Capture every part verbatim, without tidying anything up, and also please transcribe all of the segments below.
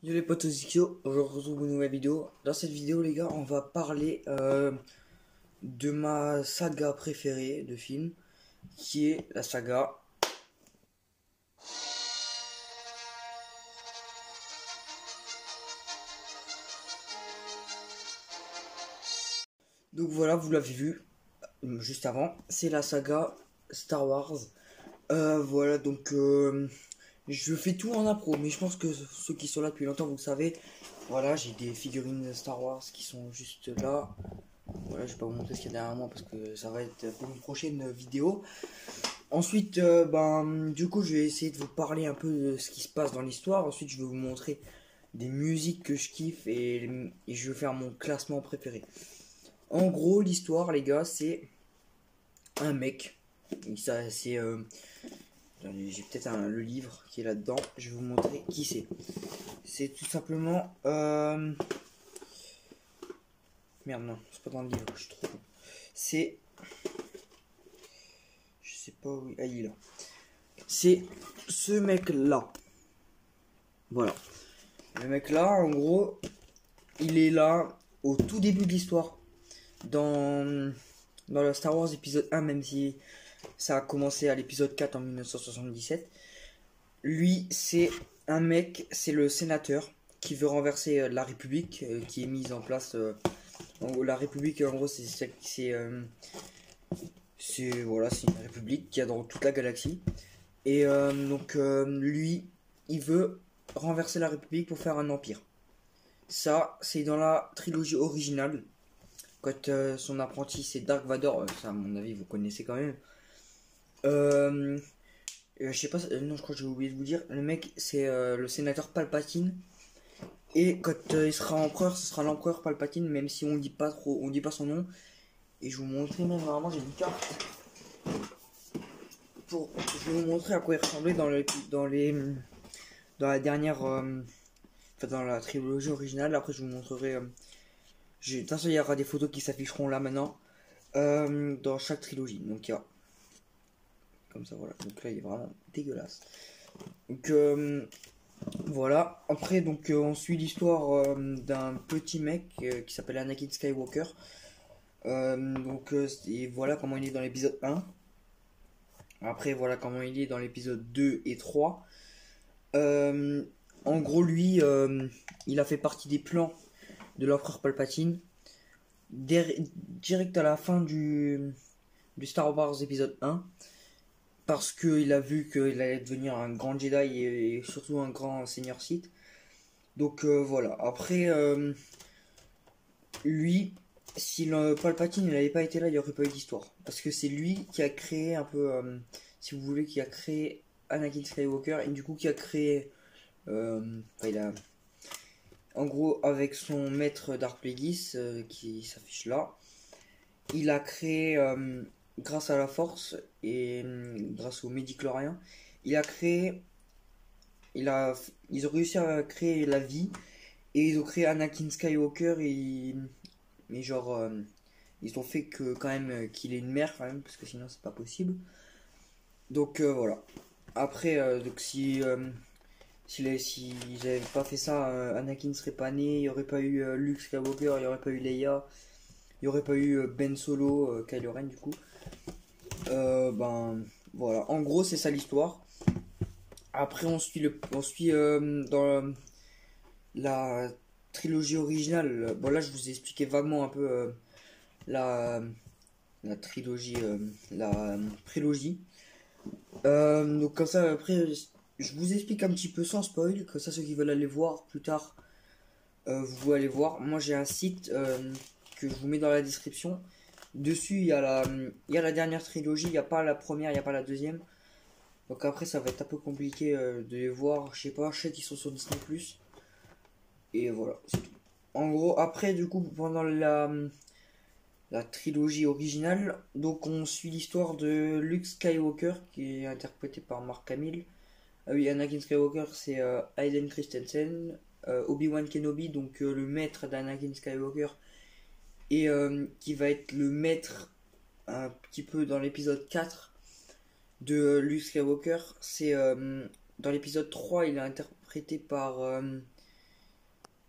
Yo les potes Zikio, je retrouve une nouvelle vidéo. Dans cette vidéo les gars, on va parler euh, de ma saga préférée de film, qui est la saga donc voilà, vous l'avez vu euh, juste avant, c'est la saga Star Wars. Euh, voilà, donc euh, je fais tout en impro, mais je pense que ceux qui sont là depuis longtemps, vous le savez. Voilà, j'ai des figurines Star Wars qui sont juste là. Voilà, je vais pas vous montrer ce qu'il y a derrière moi parce que ça va être pour une prochaine vidéo. Ensuite, euh, ben, du coup, je vais essayer de vous parler un peu de ce qui se passe dans l'histoire. Ensuite, je vais vous montrer des musiques que je kiffe et, et je vais faire mon classement préféré. En gros, l'histoire, les gars, c'est un mec. Ça, c'est, euh, j'ai peut-être le livre qui est là-dedans. Je vais vous montrer qui c'est. C'est tout simplement. Euh... Merde, non, c'est pas dans le livre. Je suis trop. C'est. Je sais pas où. Ah, il est là. C'est ce mec là. Voilà. Le mec là, en gros, il est là au tout début de l'histoire. Dans, dans le Star Wars épisode un, même si ça a commencé à l'épisode quatre en mille neuf cent soixante-dix-sept. Lui, c'est un mec, c'est le sénateur qui veut renverser euh, la République, euh, qui est mise en place. Euh, en gros, la République, en gros, c'est c'est euh, c'est voilà, c'est une république qu'il y a dans toute la galaxie. Et euh, donc euh, lui, il veut renverser la République pour faire un empire. Ça, c'est dans la trilogie originale. Quand euh, son apprenti, c'est Dark Vador, euh, ça à mon avis, vous connaissez quand même. Euh, euh, je sais pas, euh, non, je crois que j'ai oublié de vous dire. Le mec, c'est euh, le sénateur Palpatine. Et quand euh, il sera empereur, ce sera l'empereur Palpatine, même si on dit pas trop, on dit pas son nom. Et je vous montrer même vraiment, j'ai une carte. Pour, je vais vous montrer à quoi il ressemblait dans, le, dans les dans la dernière euh, enfin dans la trilogie originale. Après je vous montrerai euh, de toute façon il y aura des photos qui s'afficheront là maintenant euh, dans chaque trilogie. Donc il y a comme ça, voilà, donc là il est vraiment dégueulasse. Donc euh, voilà, après donc euh, on suit l'histoire euh, d'un petit mec euh, qui s'appelle Anakin Skywalker. Euh, donc euh, et voilà comment il est dans l'épisode un. Après voilà comment il est dans l'épisode deux et trois. Euh, en gros lui euh, il a fait partie des plans de l'empereur Palpatine. Direct à la fin du, du Star Wars épisode un. Parce qu'il a vu qu'il allait devenir un grand Jedi et, et surtout un grand Seigneur Sith. Donc euh, voilà, après euh, lui, si le Palpatine n'avait pas été là, il n'y aurait pas eu d'histoire. Parce que c'est lui qui a créé un peu, euh, si vous voulez, qui a créé Anakin Skywalker. Et du coup qui a créé... Euh, enfin, il a... En gros, avec son maître Dark Plagueis, euh, qui s'affiche là, il a créé, euh, grâce à la force et euh, grâce au Midi-Chlorien, il a créé... Il a, ils ont réussi à créer la vie et ils ont créé Anakin Skywalker et, et genre euh, ils ont fait que quand même euh, qu'il ait une mère quand même parce que sinon c'est pas possible. Donc euh, voilà. Après euh, donc si euh, si les, si ils avaient pas fait ça, euh, Anakin serait pas né, il y aurait pas eu euh, Luke Skywalker, il y aurait pas eu Leia, il y aurait pas eu euh, Ben Solo, euh, Kylo Ren du coup. Euh, ben voilà. En gros c'est ça l'histoire. Après on suit le on suit euh, dans la trilogie originale. Bon là je vous ai expliqué vaguement un peu euh, la la trilogie euh, la prélogie. Euh, donc comme ça après je vous explique un petit peu sans spoil, que ça ceux qui veulent aller voir plus tard euh, vous pouvez aller voir. Moi j'ai un site euh, que je vous mets dans la description. Dessus il y a la il y a la dernière trilogie, il n'y a pas la première, il n'y a pas la deuxième. Donc après ça va être un peu compliqué euh, de les voir, je sais pas, je sais qu'ils sont sur Disney plus. Et voilà, c'est tout. En gros, après, du coup, pendant la, la trilogie originale, donc on suit l'histoire de Luke Skywalker, qui est interprété par Mark Hamill. Ah oui, Anakin Skywalker, c'est euh, Hayden Christensen. Euh, Obi-Wan Kenobi, donc euh, le maître d'Anakin Skywalker, et euh, qui va être le maître un petit peu dans l'épisode quatre de Luke Skywalker. C'est euh, dans l'épisode trois, il est interprété par... Euh,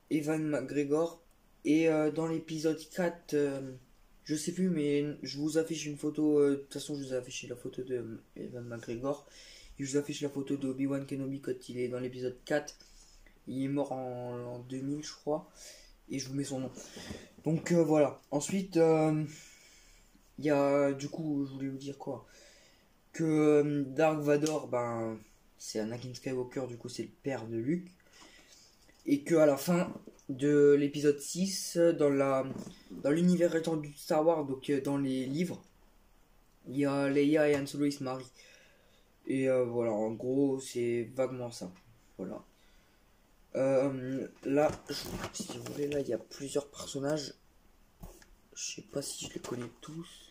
Evan McGregor. Et euh, dans l'épisode quatre, euh, je sais plus, mais je vous affiche une photo. euh, De toute façon, je vous ai affiché la photo de euh, Evan McGregor. Et je vous affiche la photo d'Obi-Wan Kenobi quand il est dans l'épisode quatre. Il est mort en, en deux mille, je crois. Et je vous mets son nom. Donc euh, voilà. Ensuite, euh, il y a. Du coup, je voulais vous dire quoi? Que euh, Dark Vador, ben. C'est Anakin Skywalker, du coup, c'est le père de Luke. Et que à la fin de l'épisode six, dans la dans l'univers étendu de Star Wars, donc euh, dans les livres, il y a Leia et Han Solo, ils se marient. Et euh, voilà, en gros, c'est vaguement ça. Voilà. Euh, là, je- si vous voulez, là, il y a plusieurs personnages. Je sais pas si je les connais tous.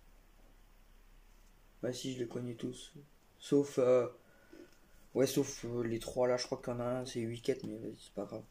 Bah si, je les connais tous. Sauf... euh, ouais, sauf euh, les trois là, je crois qu'il y en a un, c'est Wicket, mais vas-y, c'est pas grave.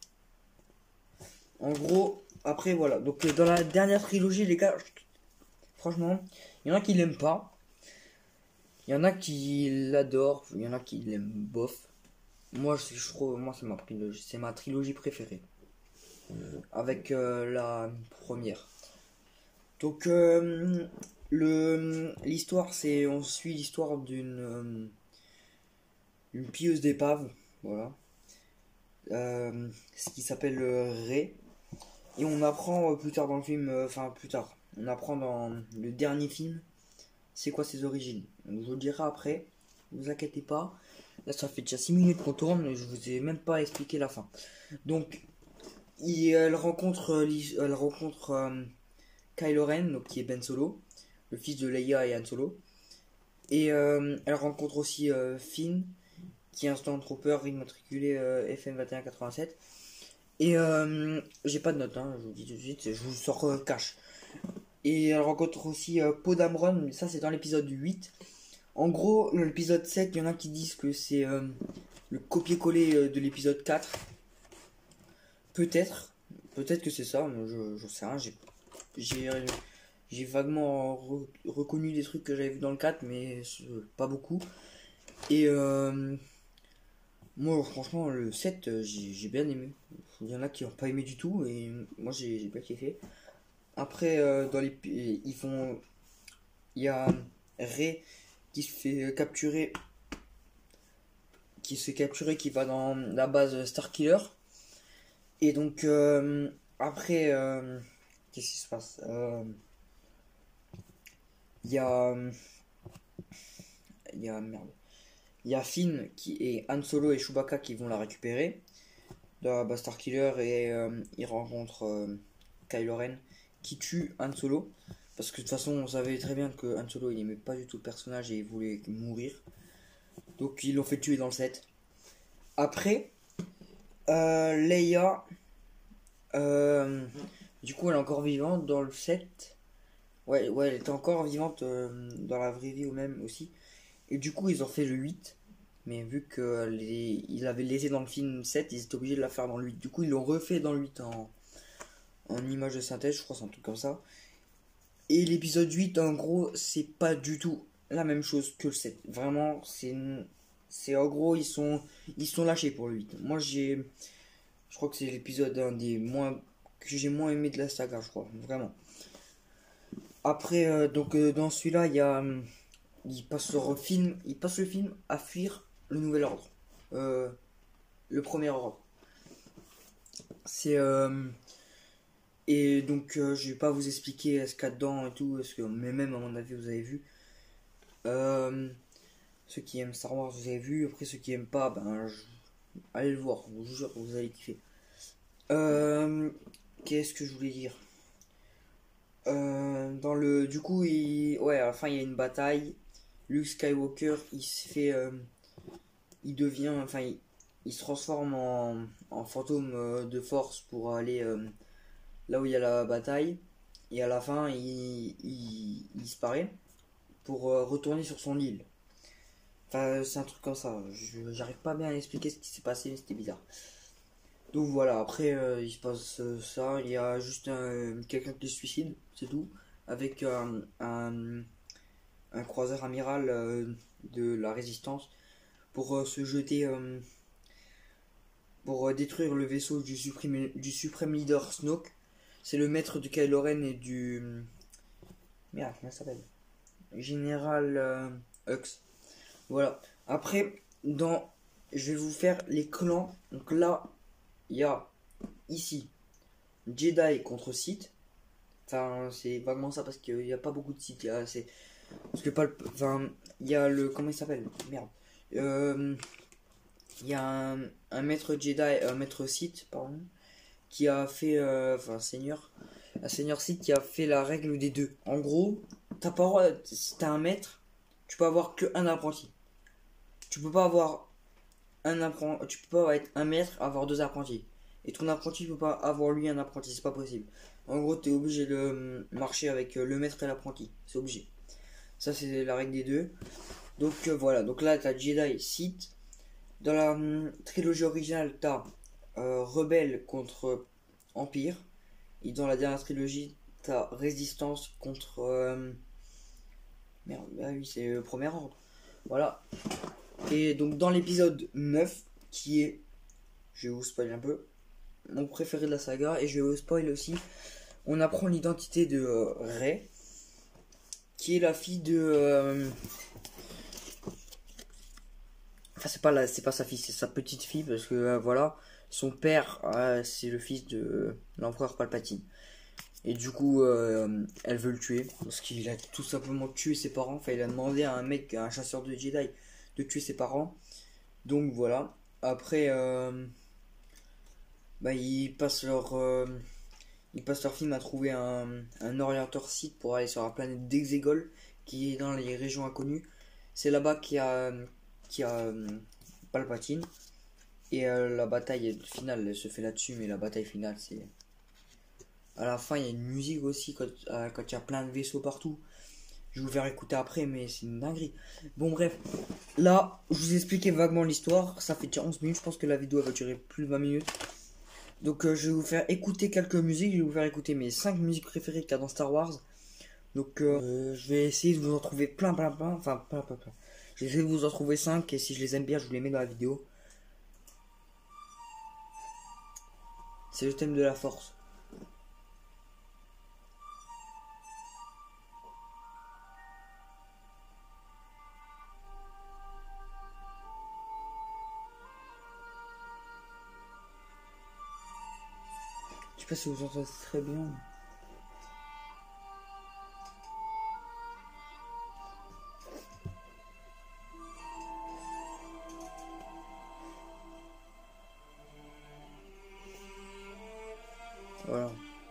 En gros, après, voilà. Donc, euh, dans la dernière trilogie, les gars, je- franchement, il y en a qui l'aiment pas. Il y en a qui l'adorent. Il y en a qui l'aiment bof. Moi, je, je trouve, moi, c'est ma, trilogie- c'est ma trilogie préférée. Avec euh, la première. Donc, euh, le, l'histoire, c'est, on suit l'histoire d'une euh, une pilleuse d'épave, voilà, euh, ce qui s'appelle euh, Ray. Et on apprend euh, plus tard dans le film, euh, enfin plus tard, on apprend dans le dernier film, c'est quoi ses origines. Donc, je vous le dirai après, ne vous inquiétez pas. Là, ça fait déjà six minutes qu'on tourne, et je vous ai même pas expliqué la fin. Donc, il, elle rencontre, euh, elle rencontre euh, Kylo Ren, donc, qui est Ben Solo, le fils de Leia et Han Solo. Et euh, elle rencontre aussi euh, Finn, qui est un Stormtrooper immatriculé euh, F M vingt et un quatre-vingt-sept. Et euh, j'ai pas de note, hein, je vous dis tout de suite, je vous sors euh, cash. Et elle rencontre aussi euh, Poe Dameron, mais ça c'est dans l'épisode huit. En gros, l'épisode sept, il y en a qui disent que c'est euh, le copier-coller euh, de l'épisode quatre. Peut-être, peut-être que c'est ça, mais je, je sais rien, j'ai, j'ai, j'ai vaguement re- reconnu des trucs que j'avais vu dans le quatre, mais euh, pas beaucoup. Et euh, moi, franchement, le sept, euh, j'ai j'ai bien aimé. Il y en a qui n'ont pas aimé du tout, et moi, j'ai j'ai bien kiffé. Après, euh, dans les, ils font, il y a Rey qui se fait capturer, qui se fait capturer, qui va dans la base Starkiller. Et donc, euh, après, euh, qu'est-ce qui se passe? Euh, Il y a, il y a, merde. Il y a Finn qui et Han Solo et Chewbacca qui vont la récupérer de la base Starkiller et euh, ils rencontrent euh, Kylo Ren qui tue Han Solo. Parce que de toute façon, on savait très bien que Han Solo il aimait pas du tout le personnage et il voulait mourir. Donc ils l'ont fait tuer dans le set. Après, euh, Leia, euh, du coup, elle est encore vivante dans le set. Ouais, ouais, elle était encore vivante euh, dans la vraie vie ou même aussi. Et du coup, ils ont fait le huit. Mais vu qu'ils avaient laissé dans le film sept, ils étaient obligés de la faire dans le huit. Du coup, ils l'ont refait dans le huit en, en image de synthèse, je crois, c'est un truc comme ça. Et l'épisode huit, en gros, c'est pas du tout la même chose que le sept. Vraiment, c'est. C'est en gros, ils sont, ils sont lâchés pour le huit. Moi, j'ai. Je crois que c'est l'épisode un des moins. Que j'ai moins aimé de la saga, je crois. Vraiment. Après, euh, donc, euh, dans celui-là, il y a. hum, Il passe le film, il passe le film à fuir le nouvel ordre. Euh, le premier ordre. C'est. euh, Et donc, euh, je vais pas vous expliquer ce qu'il y a dedans et tout, parce que, mais même à mon avis, vous avez vu. Euh, Ceux qui aiment Star Wars, vous avez vu. Après, ceux qui aiment pas, ben, je- allez le voir. Je vous jure que vous allez kiffer. Euh, Qu'est-ce que je voulais dire? Euh, dans le, du coup, il, ouais, à la fin, il y a une bataille. Luke Skywalker, il se fait, euh, il devient, enfin, il, il se transforme en, en fantôme euh, de force pour aller euh, là où il y a la bataille. Et à la fin, il, il, il disparaît pour euh, retourner sur son île. Enfin, c'est un truc comme ça. Je- J'arrive pas bien à expliquer ce qui s'est passé, mais c'était bizarre. Donc voilà, après, euh, il se passe euh, ça. Il y a juste un- quelqu'un qui se suicide, c'est tout. Avec euh, un, un croiseur amiral euh, de la résistance pour euh, se jeter euh, pour euh, détruire le vaisseau du suprême, du suprême leader Snoke. C'est le maître du Kylo Ren et du... Merde, comment ça s'appelle? Général euh, Hux. Voilà. Après, dans... je vais vous faire les clans. Donc là, il y a ici Jedi contre Sith. Enfin, c'est vaguement ça parce qu'il n'y a pas beaucoup de Sith. C'est... Parce que pas le... Enfin, il y a le... Comment il s'appelle? Merde. Euh... Il y a un, un maître Jedi, un maître Sith, pardon, qui a fait, euh, enfin, seigneur, un seigneur Sith qui a fait la règle des deux. En gros, t'as pas le droit, si t'as un maître, tu peux avoir que un apprenti. Tu peux pas avoir un apprenti, tu peux pas être un maître, avoir deux apprentis. Et ton apprenti peut pas avoir lui un apprenti, c'est pas possible. En gros, t'es obligé de marcher avec le maître et l'apprenti, c'est obligé. Ça, c'est la règle des deux. Donc euh, voilà, donc là, t'as Jedi, Sith. Dans la hum, trilogie originale, t'as euh, Rebelle contre Empire. Et dans la dernière trilogie, t'as Résistance contre... Euh... Merde, ah oui, c'est le Premier Ordre. Voilà. Et donc dans l'épisode neuf, qui est... Je vais vous spoiler un peu. Mon préféré de la saga. Et je vais vous spoiler aussi. On apprend l'identité de euh, Rey. Qui est la fille de... Euh... Enfin, c'est pas la, c'est pas sa fille, c'est sa petite fille parce que euh, voilà, son père, euh, c'est le fils de euh, l'empereur Palpatine. Et du coup, euh, elle veut le tuer parce qu'il a tout simplement tué ses parents. Enfin, il a demandé à un mec, à un chasseur de Jedi, de tuer ses parents. Donc voilà. Après, euh, bah, ils passent leur, euh, ils passent leur film à trouver un, un orienteur Sith pour aller sur la planète d'Exegol, qui est dans les régions inconnues. C'est là-bas qu'il y a qui a euh, Palpatine et euh, la bataille finale elle se fait là-dessus, mais la bataille finale c'est à la fin. Il y a une musique aussi quand euh, quand il y a plein de vaisseaux partout. Je vais vous faire écouter après, mais c'est une dinguerie. Bon bref, là je vous ai expliqué vaguement l'histoire, ça fait déjà onze minutes, je pense que la vidéo va durer plus de vingt minutes. Donc euh, je vais vous faire écouter quelques musiques, je vais vous faire écouter mes cinq musiques préférées qu'il y a dans Star Wars. Donc euh, je vais essayer de vous en trouver plein plein plein, enfin plein plein plein. J'essaie de vous en trouver cinq et si je les aime bien, je vous les mets dans la vidéo. C'est le thème de la force. Je sais pas si vous entendez très bien. Voilà.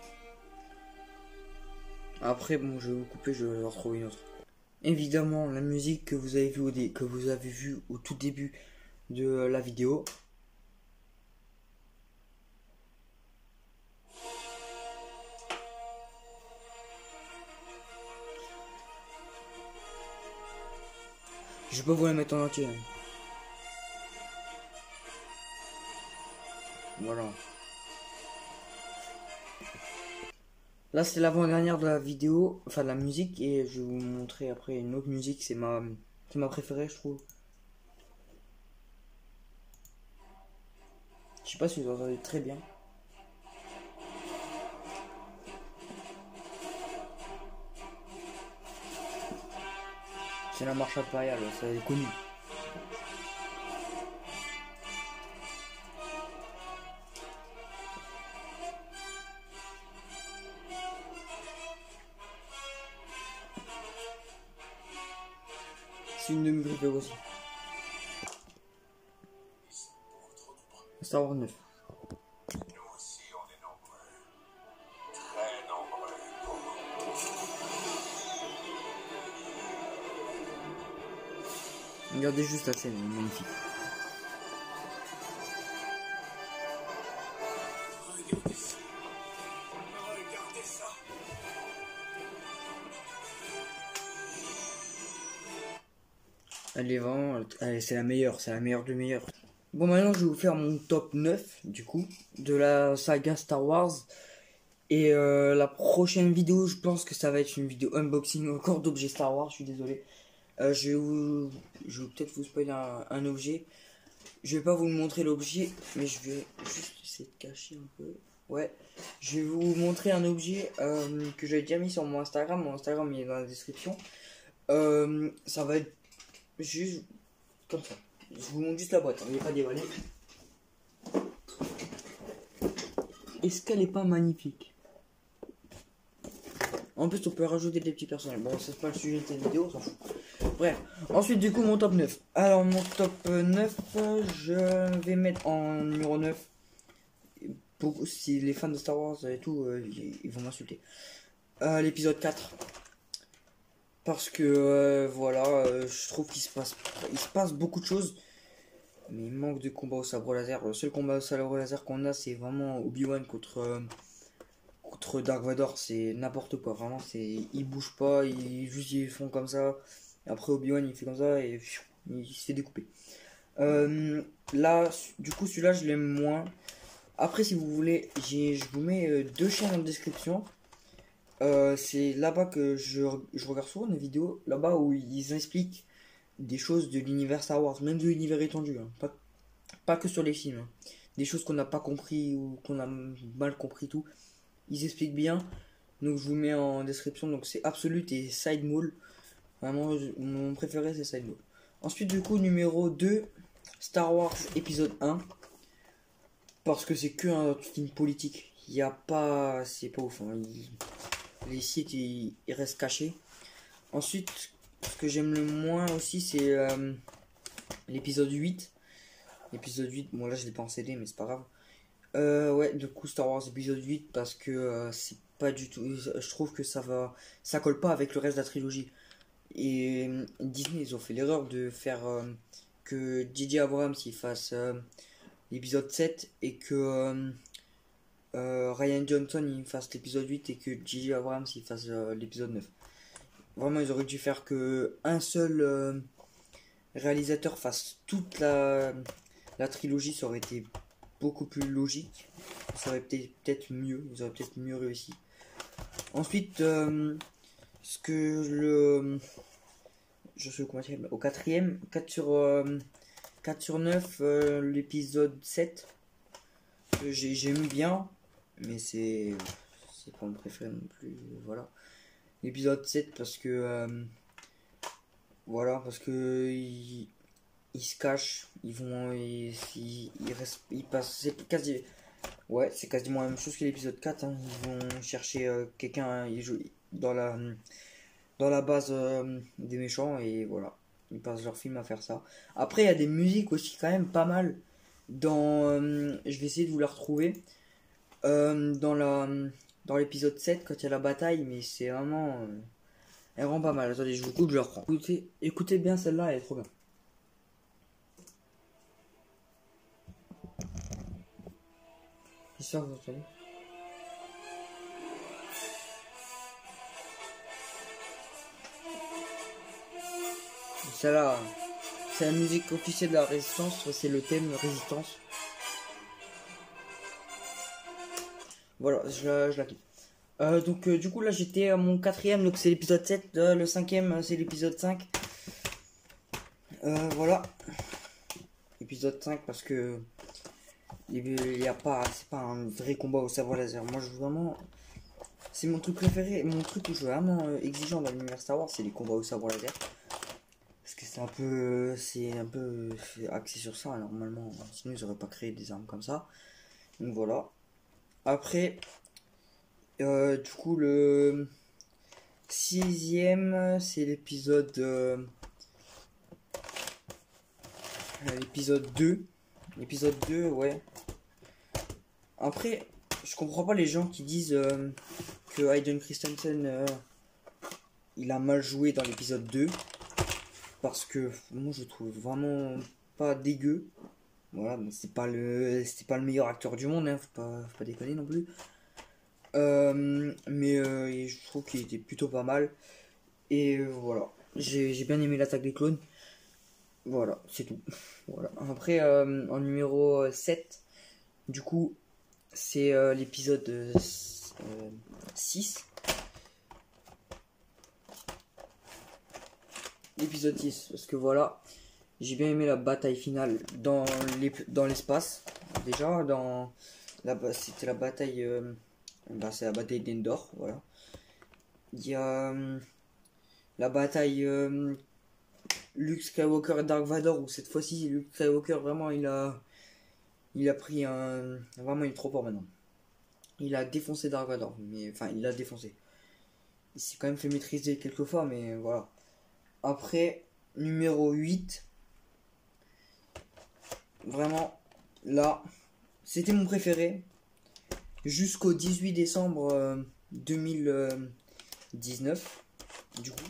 Après, bon, je vais vous couper, je vais en retrouver une autre. Évidemment, la musique que vous avez vue au, dé que vous avez vu au tout début de la vidéo. Je peux vous la mettre en entier. Voilà. Là c'est l'avant-dernière de la vidéo, enfin de la musique, et je vais vous montrer après une autre musique, c'est ma, c'est ma préférée je trouve. Je sais pas si vous entendez très bien. C'est la marche impériale, ça est connu. C'est une de mes préférées aussi. Star Wars neuf. Nous aussi, on est nombreux. Très nombreux. Regardez juste la scène, elle est magnifique. Regardez ça. Regardez ça. Elle est vraiment, elle- c'est la meilleure, c'est la meilleure de meilleure. Bon, maintenant je vais vous faire mon top neuf du coup de la saga Star Wars. Et euh, la prochaine vidéo, je pense que ça va être une vidéo unboxing encore d'objets Star Wars, je suis désolé. Euh, je vais vous, je vais peut-être vous spoiler un, un objet. Je vais pas vous montrer l'objet, mais je vais juste essayer de cacher un peu. Ouais, je vais vous montrer un objet euh, que j'avais déjà mis sur mon Instagram. Mon Instagram il est dans la description. Euh, ça va être juste comme ça. Je vous montre juste la boîte, hein, il n'est pas déballé. Est-ce qu'elle est pas magnifique? En plus, on peut rajouter des petits personnages. Bon, c'est pas le sujet de cette vidéo, on s'en fout. Bref, ensuite, du coup, mon top neuf. Alors, mon top neuf, je vais mettre en numéro neuf. Beaucoup, si les fans de Star Wars et tout, euh, ils vont m'insulter. Euh, L'épisode quatre. Parce que, euh, voilà, euh, je trouve qu'il se passe, il se passe beaucoup de choses. Mais il manque de combat au sabre laser. Le seul combat au sabre laser qu'on a, c'est vraiment Obi-Wan contre. Euh, contre Dark Vador, c'est n'importe quoi, vraiment, c'est, ils bougent pas, ils juste ils font comme ça, et après Obi-Wan il fait comme ça, et pfiou, il se fait découper. Euh, là, du coup, celui-là, je l'aime moins. Après, si vous voulez, j'ai, je vous mets euh, deux chaînes en description. Euh, c'est là-bas que je, je regarde souvent des vidéos, là-bas où ils expliquent des choses de l'univers Star Wars, même de l'univers étendu, hein, pas, pas que sur les films, hein. Des choses qu'on n'a pas compris ou qu'on a mal compris, tout. Ils expliquent bien, donc je vous mets en description. Donc c'est Absolute et Side Mall. Vraiment, mon préféré c'est Side Mall. Ensuite, du coup, numéro deux, Star Wars épisode un. Parce que c'est que un film politique. Il n'y a pas. C'est pas ouf. Hein. Il, les sites ils, ils restent cachés. Ensuite, ce que j'aime le moins aussi, c'est euh, l'épisode huit. L'épisode huit, bon là je l'ai pas en C D, mais c'est pas grave. Euh, ouais, du coup Star Wars épisode huit parce que euh, c'est pas du tout. Je trouve que ça va, ça colle pas avec le reste de la trilogie. Et euh, Disney, ils ont fait l'erreur de faire euh, que J J Abrams il fasse euh, l'épisode sept et que euh, euh, Ryan Johnson il fasse l'épisode huit et que J J Abrams il fasse euh, l'épisode neuf. Vraiment, ils auraient dû faire que un seul euh, réalisateur fasse toute la, la trilogie, ça aurait été beaucoup plus logique, ça aurait peut-être peut-être mieux, ils auraient peut-être mieux réussi. Ensuite, euh, ce que le, je sais comment dire, au quatrième, quatre sur euh, quatre sur neuf, euh, l'épisode sept, j'aime bien, mais c'est c'est pas mon préféré non plus, voilà. L'épisode sept parce que euh, voilà, parce que ils, ils se cachent, ils vont, ils, ils, ils restent, ils passent, c'est quasi, ouais, c'est quasiment la même chose que l'épisode quatre, hein. Ils vont chercher euh, quelqu'un, hein, ils jouent dans la, dans la base euh, des méchants et voilà, ils passent leur film à faire ça. Après, il y a des musiques aussi quand même pas mal dans, euh, je vais essayer de vous la retrouver, euh, dans la, dans l'épisode sept quand il y a la bataille, mais c'est vraiment, euh, elle rend pas mal. Attendez, je vous coupe, je la reprends. Écoutez, écoutez bien celle-là, elle est trop bien. J'espère que vous entendez. Celle-là, c'est la musique officielle de la résistance, c'est le thème résistance. Voilà, je la, je la kiffe. Euh, donc euh, du coup là j'étais à mon quatrième, donc c'est l'épisode sept, euh, le cinquième c'est l'épisode cinq. Euh, voilà. Épisode cinq parce que il y a pas, c'est pas un vrai combat au sabre laser. Moi je veux vraiment, c'est mon truc préféré, mon truc où je suis vraiment euh, exigeant dans l'univers Star Wars, c'est les combats au sabre laser. Parce que c'est un peu, c'est un peu axé sur ça normalement, sinon ils auraient pas créé des armes comme ça. Donc voilà. Après, euh, du coup le sixième c'est l'épisode euh, l'épisode deux. L'épisode deux, ouais. Après, je comprends pas les gens qui disent euh, que Hayden Christensen euh, il a mal joué dans l'épisode deux. Parce que moi je trouve vraiment pas dégueu. Voilà, mais c'est pas le c'est pas le meilleur acteur du monde, hein, faut pas, faut pas déconner non plus. Euh, mais euh, je trouve qu'il était plutôt pas mal. Et euh, voilà, j'ai bien aimé l'attaque des clones. Voilà, c'est tout. Voilà. Après, euh, en numéro sept, du coup, c'est euh, l'épisode euh, six. L'épisode six, parce que voilà, J'ai bien aimé la bataille finale dans les dans l'espace. Déjà, dans la c'était la bataille, euh, bah, c'est la bataille d'Endor, voilà. Il y a euh, la bataille euh, Luke Skywalker et Dark Vador où cette fois-ci Luke Skywalker vraiment il a il a pris un vraiment il est trop fort maintenant. Il a défoncé Dark Vador, mais enfin il l'a défoncé. Il s'est quand même fait maîtriser quelques fois, mais voilà. Après, numéro huit, vraiment, là, c'était mon préféré. Jusqu'au dix-huit décembre euh, deux mille dix-neuf, du coup.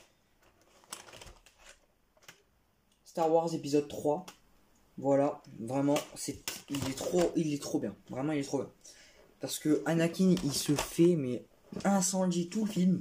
Star Wars épisode trois. Voilà, vraiment, c'est, il est trop, il est trop bien. Vraiment, il est trop bien. Parce que Anakin, il se fait, mais incendier tout le film.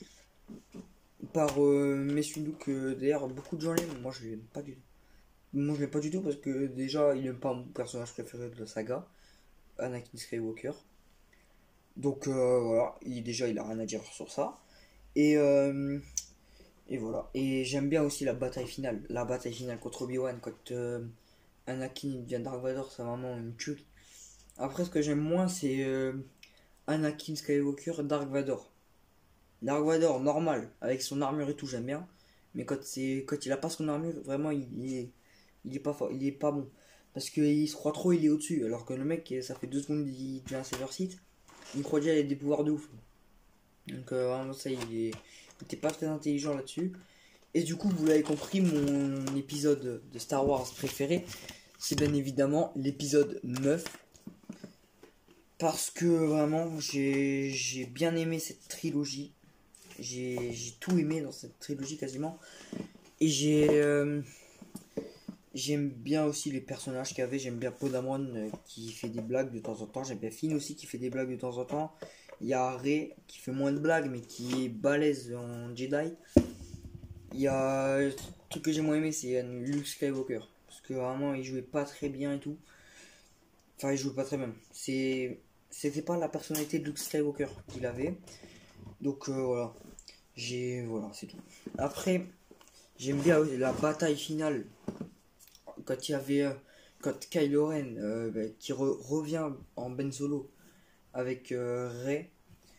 Par euh, Mace Windu, que d'ailleurs beaucoup de gens l'aiment. Moi, je l'aime pas du tout. Moi, je l'aime pas du tout parce que déjà, il n'aime pas mon personnage préféré de la saga, Anakin Skywalker. Donc euh, voilà, il, déjà, il a rien à dire sur ça. Et, euh, et voilà. Et j'aime bien aussi la bataille finale. La bataille finale contre Obi-Wan, quand euh, Anakin devient Dark Vador, c'est vraiment une tuerie. Après, ce que j'aime moins, c'est euh, Anakin Skywalker, Dark Vador. Dark Vador, normal, avec son armure et tout, j'aime bien. Mais quand, c'est, quand il a pas son armure, vraiment, il, il est, il est pas fort, il est pas bon. Parce qu'il se croit trop, il est au-dessus. Alors que le mec, ça fait deux secondes qu'il devient un Silver Sith. Il croit déjà qu'il a des pouvoirs de ouf. Donc euh, vraiment, ça, il, est, il était pas très intelligent là-dessus. Et du coup, vous l'avez compris, mon épisode de Star Wars préféré, c'est bien évidemment l'épisode neuf. Parce que vraiment, j'ai, j'ai bien aimé cette trilogie. J'ai, j'ai tout aimé dans cette trilogie quasiment. Et j'ai... Euh, j'aime bien aussi les personnages qu'il y avait. J'aime bien Poe Dameron euh, qui fait des blagues de temps en temps. J'aime bien Finn aussi qui fait des blagues de temps en temps. Il y a Rey qui fait moins de blagues mais qui est balèze en Jedi. Il y a... Le truc que j'ai moins aimé, c'est Luke Skywalker. Parce que vraiment, il jouait pas très bien et tout. Enfin, il jouait pas très bien. C'est... C'était pas la personnalité de Luke Skywalker qu'il avait. Donc euh, voilà. J'ai... Voilà, c'est tout. Après, j'aime bien la bataille finale. Quand il y avait... Euh, quand Kylo Ren euh, bah, qui re revient en Ben Solo avec euh, Rey.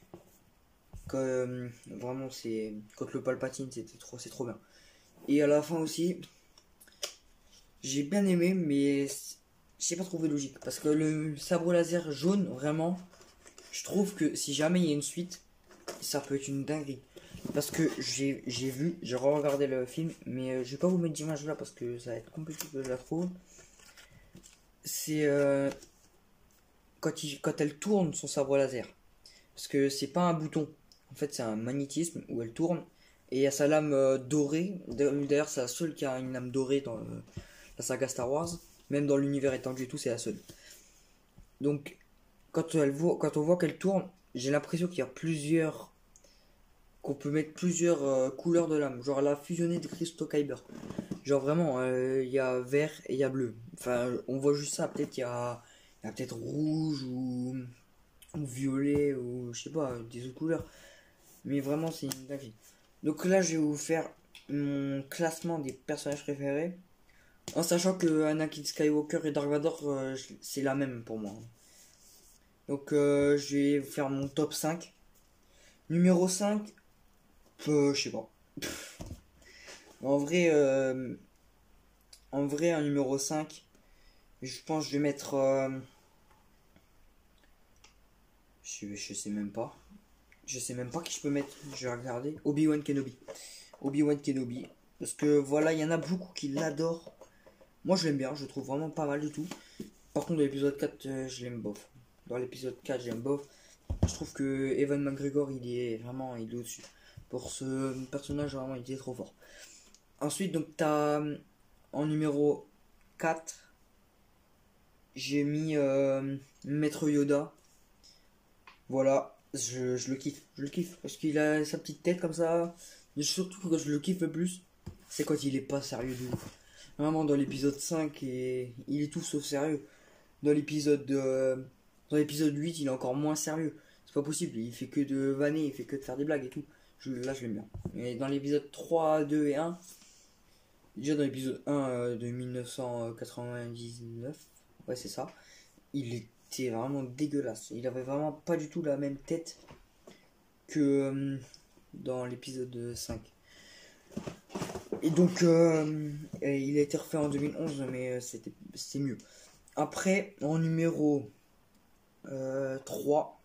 Euh, vraiment, c'est... Quand le Palpatine, c'était trop... C'est trop bien. Et à la fin aussi... J'ai bien aimé, mais j'ai pas trouvé logique. Parce que le sabre laser jaune, vraiment, je trouve que si jamais il y a une suite, ça peut être une dinguerie. Parce que j'ai j'ai vu, j'ai re-regardé le film, mais euh, je vais pas vous mettre d'image là parce que ça va être compliqué que je la trouve. C'est euh, quand, il, quand elle tourne son sabre laser. Parce que c'est pas un bouton. En fait, c'est un magnétisme où elle tourne. Et il y a sa lame euh, dorée. D'ailleurs, c'est la seule qui a une lame dorée dans le, la saga Star Wars. Même dans l'univers étendu et tout, c'est la seule. Donc, quand, elle voit, quand on voit qu'elle tourne, j'ai l'impression qu'il y a plusieurs... qu'on peut mettre plusieurs euh, couleurs de lame. Genre, elle a fusionné des cristaux Kyber. Genre, vraiment, euh, il y a vert et il y a bleu. Enfin, on voit juste ça. Peut-être qu'il y a, il y a peut-être rouge ou... ou violet ou je sais pas, des autres couleurs. Mais vraiment, c'est une dinguerie. Donc là, je vais vous faire mon classement des personnages préférés. En sachant que Anakin Skywalker et Dark Vador, euh, c'est la même pour moi. Donc euh, je vais vous faire mon top cinq. Numéro cinq, euh, je sais pas. En vrai, euh, en vrai, un numéro cinq, je pense que je vais mettre... Euh, je, je sais même pas. Je sais même pas qui je peux mettre. Je vais regarder. Obi-Wan Kenobi. Obi-Wan Kenobi. Parce que voilà, il y en a beaucoup qui l'adorent. Moi je l'aime bien, je le trouve vraiment pas mal du tout. Par contre dans l'épisode quatre, euh, je l'aime bof. Dans l'épisode quatre, j'aime bof. Je trouve que Evan McGregor, il est vraiment il est au-dessus. Pour ce personnage, vraiment, il est trop fort. Ensuite, donc t'as en numéro quatre, j'ai mis euh, Maître Yoda. Voilà, je, je le kiffe. Je le kiffe parce qu'il a sa petite tête comme ça. Et surtout que je le kiffe le plus, c'est quand il est pas sérieux de ouf. Vraiment dans l'épisode cinq, et il est tout sauf sérieux. Dans l'épisode euh, dans l'épisode huit, il est encore moins sérieux. C'est pas possible, il fait que de vanner, il fait que de faire des blagues et tout. Je, là je l'aime bien. Mais dans l'épisode trois, deux et un, Déjà dans l'épisode un euh, de mille neuf cent quatre-vingt-dix-neuf, ouais c'est ça, il était vraiment dégueulasse. Il avait vraiment pas du tout la même tête que euh, dans l'épisode cinq. Et donc euh, et il a été refait en deux mille onze, mais euh, c'était c'était mieux. Après, en numéro euh, trois,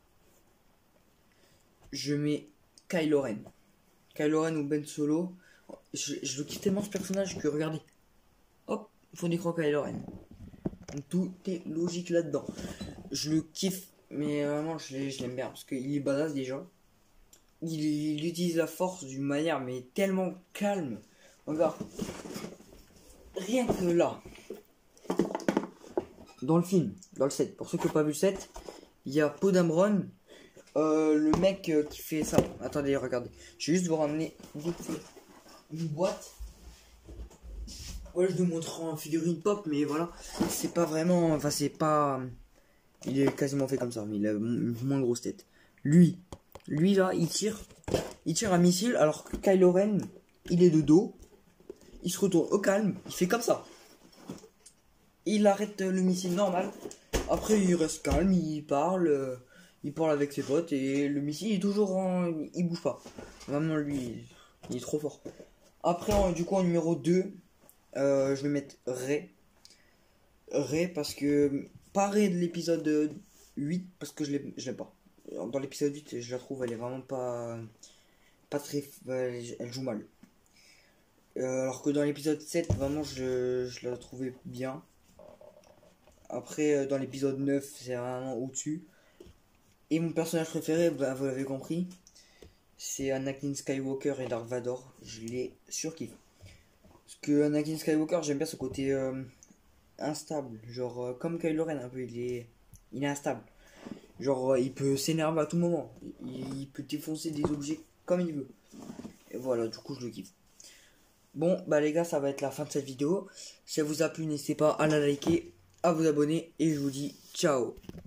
je mets Kylo Ren. Kylo Ren ou Ben Solo. Je, je le kiffe tellement ce personnage que regardez. Hop, fond d'écran Kylo Ren. Donc, tout est logique là-dedans. Je le kiffe, mais vraiment je l'aime bien parce qu'il est badass déjà. Il, il utilise la force d'une manière mais tellement calme. Regarde. Rien que là. Dans le film, dans le set, pour ceux qui n'ont pas vu le set, il y a Poe Dameron, euh, le mec euh, qui fait ça. Attendez, regardez. Je vais juste vous ramener vite fait une boîte. Voilà, je vous montre en figurine pop, mais voilà, c'est pas vraiment, enfin c'est pas, il est quasiment fait comme ça, mais il a une moins grosse tête. Lui, lui là, il tire, il tire un missile, alors que Kylo Ren, il est de dos, il se retourne au calme, il fait comme ça. Il arrête le missile normal. Après il reste calme, il parle, euh, il parle avec ses potes et le missile est toujours en, il bouge pas. Vraiment lui, il est trop fort. Après en, du coup en numéro deux, euh, je vais mettre Rey. Rey parce que pas Rey de l'épisode huit parce que je l'aime je l'aime pas. Dans l'épisode huit je la trouve elle est vraiment pas pas très, elle joue mal. Euh, alors que dans l'épisode sept vraiment je, je la trouvais bien. Après, dans l'épisode neuf, c'est vraiment au-dessus. Et mon personnage préféré, bah, vous l'avez compris, c'est Anakin Skywalker et Dark Vador. Je les surkiffe. Parce que Anakin Skywalker, j'aime bien ce côté euh, instable. Genre, euh, comme Kylo Ren, un peu, il est, il est instable. Genre, euh, il peut s'énerver à tout moment. Il, il peut défoncer des objets comme il veut. Et voilà, du coup, je le kiffe. Bon, bah les gars, ça va être la fin de cette vidéo. Si ça vous a plu, n'hésitez pas à la liker, à vous abonner et je vous dis ciao.